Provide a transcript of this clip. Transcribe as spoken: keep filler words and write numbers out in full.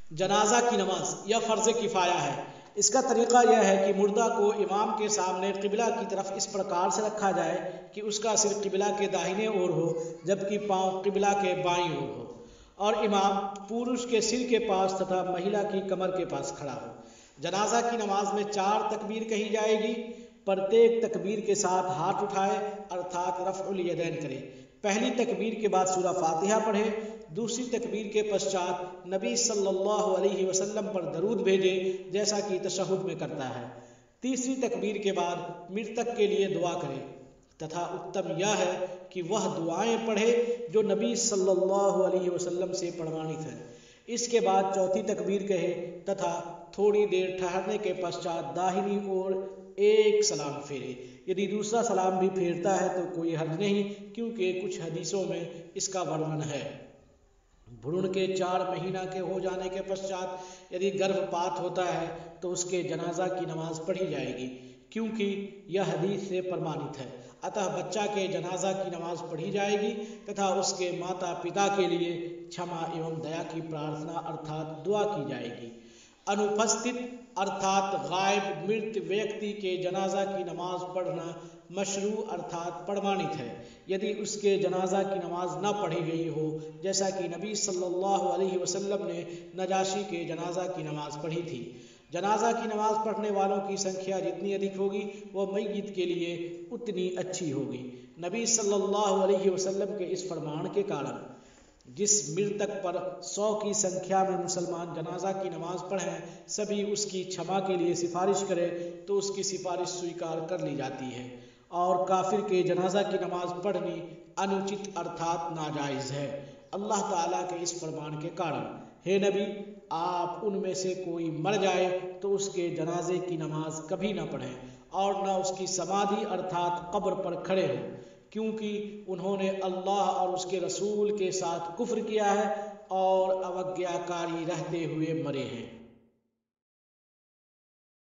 जनाजा की नमाज यह फ़र्ज़ किफ़ाया है। इसका तरीक़ा यह है कि मुर्दा को इमाम के सामने क़िबला की तरफ इस प्रकार से रखा जाए कि उसका सिर क़िबला के दाहिने ओर हो, जबकि पाँव क़िबला के बाईं ओर हो, और इमाम पुरुष के सिर के पास तथा महिला की कमर के पास खड़ा हो। जनाजा की नमाज में चार तकबीर कही जाएगी। प्रत्येक तकबीर के साथ हाथ उठाए अर्थात रफ़उल यदैन करे। पहली तकबीर के बाद सूरा फातिहा पढ़े। दूसरी तकबीर के पश्चात नबी सल्लल्लाहु अलैहि वसल्लम पर दरूद भेजे जैसा कि तशहुद में करता है। तीसरी तकबीर के बाद मृतक के लिए दुआ करे तथा उत्तम यह है कि वह दुआएं पढ़े जो नबी सल्लल्लाहु अलैहि वसल्लम से प्रमाणित है। इसके बाद चौथी तकबीर कहे तथा थोड़ी देर ठहरने के पश्चात दाहिनी ओर एक सलाम फेरे। यदि दूसरा सलाम भी फेरता है तो कोई हर्ज नहीं, क्योंकि कुछ हदीसों में इसका वर्णन है। भ्रूण के चार महीना के हो जाने के पश्चात यदि गर्भपात होता है तो उसके जनाजा की नमाज पढ़ी जाएगी, क्योंकि यह हदीस से प्रमाणित है। अतः बच्चा के जनाजा की नमाज पढ़ी जाएगी तथा उसके माता पिता के लिए क्षमा एवं दया की प्रार्थना अर्थात दुआ की जाएगी। अनुपस्थित अर्थात गायब मृत व्यक्ति के जनाजा की नमाज पढ़ना मशरू अर्थात प्रमाणित है, यदि उसके जनाजा की नमाज न पढ़ी गई हो, जैसा कि नबी सल्लल्लाहु अलैहि वसल्लम ने नजाशी के जनाजा की नमाज पढ़ी थी। जनाजा की नमाज पढ़ने वालों की संख्या जितनी अधिक होगी वह मय्यत के लिए उतनी अच्छी होगी। नबी सल्लल्लाहु अलैहि वसल्लम के इस फरमान के कारण जिस मृतक पर सौ की संख्या में मुसलमान जनाजा की नमाज पढ़ें, सभी उसकी क्षमा के लिए सिफारिश करें तो उसकी सिफारिश स्वीकार कर ली जाती है, और काफिर के जनाजा की नमाज पढ़नी अनुचित अर्थात नाजायज़ है अल्लाह ताला के इस फरमान के कारण। हे नबी, आप उनमें से कोई मर जाए तो उसके जनाजे की नमाज कभी न पढ़ें और न उसकी समाधि अर्थात कब्र पर खड़े हों, क्योंकि उन्होंने अल्लाह और उसके रसूल के साथ कुफ्र किया है और अवज्ञाकारी रहते हुए मरे हैं।